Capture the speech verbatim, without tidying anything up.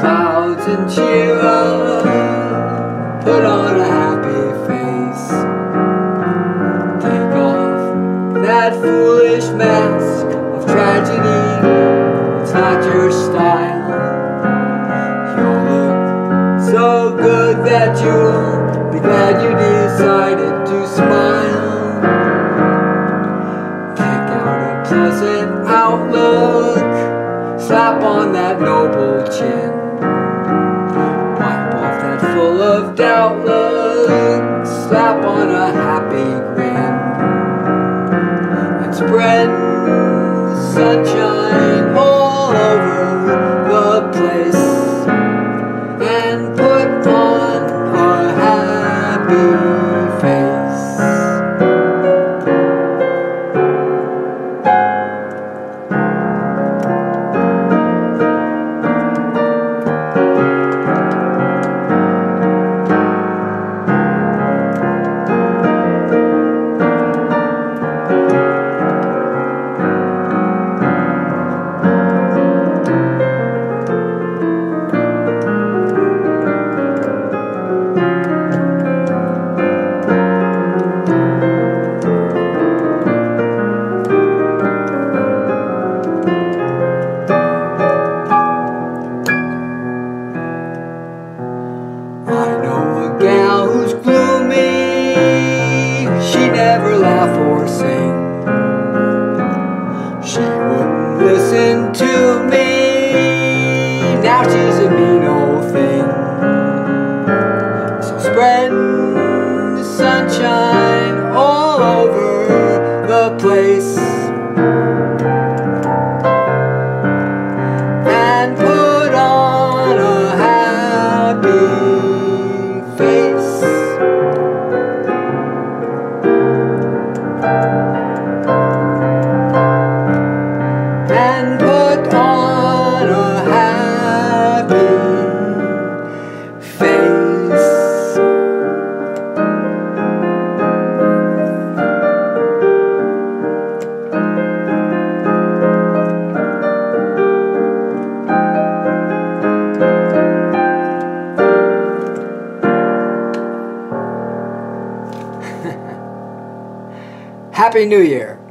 clouds and cheer up, put on a happy face, take off that foolish mask of tragedy, it's not your style. You'll look so good that you'll be glad you decided to smile. Kick out a pleasant outlook, slap on that noble chin, wipe off that full of doubt look, slap on a happy grin, and spread the sunshine all over the place, and put on a happy face. Never laugh or sing. She wouldn't listen to me. Now she's a mean old thing. So spread the sunshine all over the place, and put on a happy face. And put on a happy face. Happy New Year.